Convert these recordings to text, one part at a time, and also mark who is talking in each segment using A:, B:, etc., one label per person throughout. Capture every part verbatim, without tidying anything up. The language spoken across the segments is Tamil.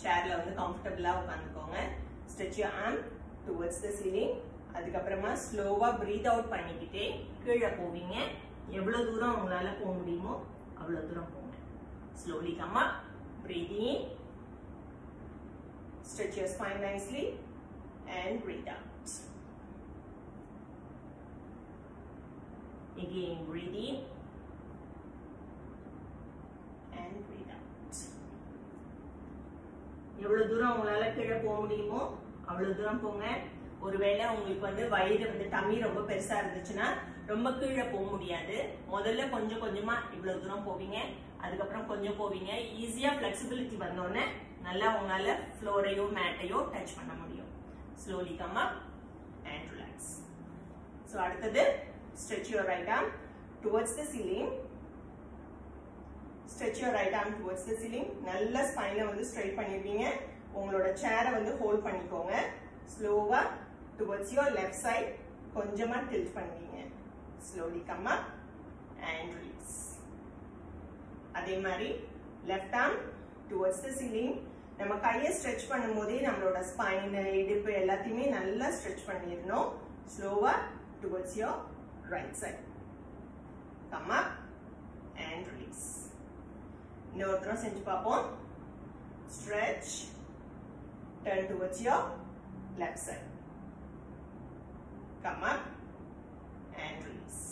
A: சேர்ல வந்து கம்ஃபர்டபிளா உட்காந்துக்கோங்க. Stretch your arm towards the ceiling. அதுக்கப்புறமா ஸ்லோவா breathe out பண்ணிக்கிட்டே கீழே போவீங்க. எவ்வளவு தூரம் உங்களால போக முடியுமோ அவ்வளவு தூரம் போங்க. Slowly come up, breathe in, stretch your spine nicely and breathe out. Again, breathe in and breathe out. எவ்வளவு தூரம் உங்களால கீழே போக முடியுமோ அவ்வளவு தூரம் போங்க. ஒருவேளை உங்களுக்கு வந்து வயிறு வந்து டம்மி ரொம்ப பெருசா இருந்துச்சுன்னா ரொம்ப கீழே போக முடியாது. முதல்ல கொஞ்சம் கொஞ்சமா இவ்வளவு தூரம் போவீங்க, அதுக்கப்புறம் கொஞ்சம் போவீங்க. ஈஸியா பிளெக்சிபிலிட்டி வந்தோடனே நல்லா உங்களால ஃப்ளோரையோ மேட்டையோ டச் பண்ண முடியும். Slowly come up and relax. So அடுத்தது stretch your right arm towards the ceiling. Stretch your right arm towards the ceiling. நல்ல ஸ்பைனை வந்து ஸ்ட்ரைட் பண்ணிருக்கீங்க. உங்களோட சேரை வந்து ஹோல்ட் பண்ணிக்கோங்க. ஸ்லோவா towards your left side கொஞ்சமா tilt பண்ணுவீங்க. Slowly come up and release. அதே மாதிரி left arm towards the ceiling. நம்ம கையை stretch பண்ணும்போதே நம்மளோட ஸ்பைன், இடுப்பு எல்லாத்தையுமே நல்லா stretch பண்ணிடணும். ஸ்லோவா towards your right side. Come up and release. இன்னொரு தடவை செஞ்சு பார்ப்போம். Stretch, turn towards your left side. Come up and release.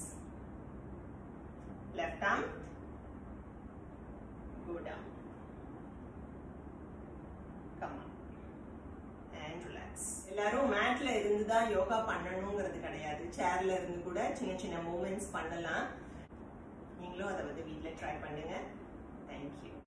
A: Left arm, go down. Come up and relax. எல்லாரும் மேட்ல இருந்து தான் யோகா பண்ணணுங்கிறது கிடையாது. சேர்ல இருந்து கூட சின்ன சின்ன மூவ்மெண்ட்ஸ் பண்ணலாம். நீங்களும் அதை வந்து வீட்டில் ட்ரை பண்ணுங்க. Thank you.